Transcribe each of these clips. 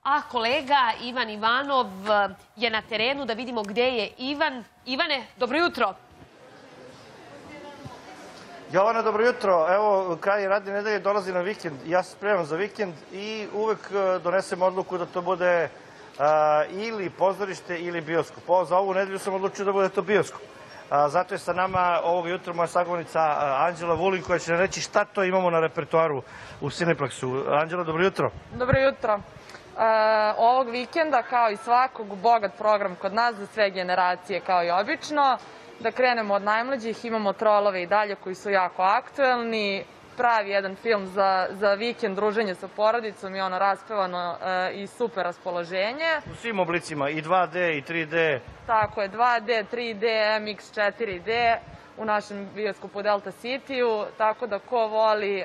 A kolega Ivan Ivanov je na terenu da vidimo gde je Ivan. Ivane, dobro jutro. Jovana, dobro jutro. Evo, kraj radne nedelje dolazi na vikend. Ja se spremam za vikend i uvek donesem odluku da to bude ili pozorište ili bioskop. Za ovu nedelju sam odlučio da bude to bioskop. Zato je sa nama ovog jutra moja sagovornica Anđela Vulin koja će nam reći šta to imamo na repertoaru u Cineplexu. Anđela, dobro jutro. Dobro jutro. Ovog vikenda, kao i svakog, bogat program kod nas za sve generacije, kao i obično. Da krenemo od najmlađih, imamo Trolove i dalje koji su jako aktuelni. Pravi jedan film za vikend, druženje sa porodicom i ono raspevano i super raspoloženje. U svim oblicima, i 2D i 3D. Tako je, 2D, 3D, MX, 4D u našem bioskopu Delta City-u, tako da ko voli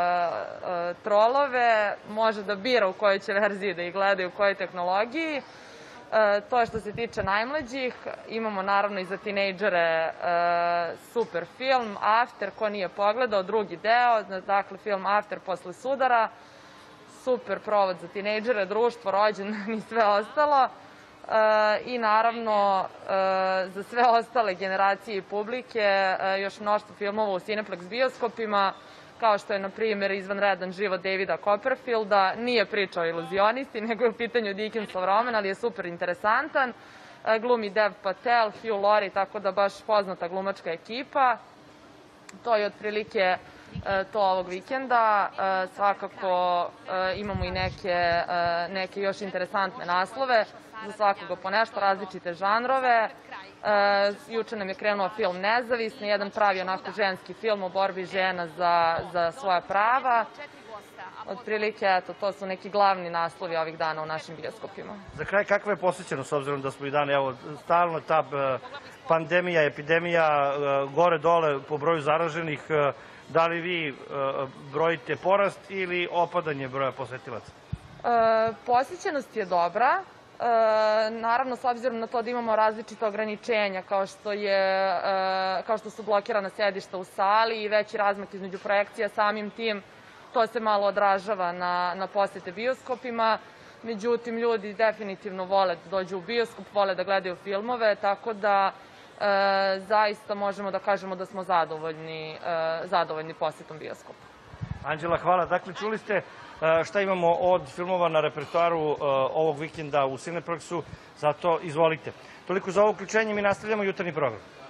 Trolove može da bira u kojoj će verziji da ih gleda i u kojoj tehnologiji. To je što se tiče najmlađih. Imamo naravno i za tinejdžere super film After, ko nije pogledao, drugi deo, dakle film After posle sudara. Super provod za tinejdžere, društvo, rođendan i sve ostalo. I naravno za sve ostale generacije i publike još mnoštvo filmova u Cineplex bioskopima, kao što je, na primjer, Izvanredan život Davida Copperfielda. Nije priča o iluzionisti, nego je u pitanju Dickensov roman, ali je super interesantan. Glumi Dev Patel, Hugh Laurie, tako da baš poznata glumačka ekipa. To je otprilike to ovog vikenda. Svakako imamo i neke još interesantne naslove, za svakoga po nešto, različite žanrove. Juče nam je krenuo film Nezavisni, jedan pravi onako ženski film o borbi žena za svoja prava. Otprilike, eto, to su neki glavni naslovi ovih dana u našim bioskopima. Za kraj, kakva je posvećenost, s obzirom da smo i dane, evo, stalno ta pandemija, epidemija, gore-dole po broju zaraženih, da li vi brojite porast ili opadanje broja posetilaca? Posvećenost je dobra. Naravno, s obzirom na to da imamo različite ograničenja, kao što su blokirana sedišta u sali i veći razmak između projekcija, samim tim to se malo odražava na posete bioskopima. Međutim, ljudi definitivno vole da dođu u bioskop, vole da gledaju filmove, tako da zaista možemo da kažemo da smo zadovoljni posetom bioskopa. Anđela, hvala. Dakle, čuli ste šta imamo od filmova na repertoaru ovog vikenda u Cineplexu, zato izvolite. Toliko za ovo uključenje, mi nastavljamo jutarnji program.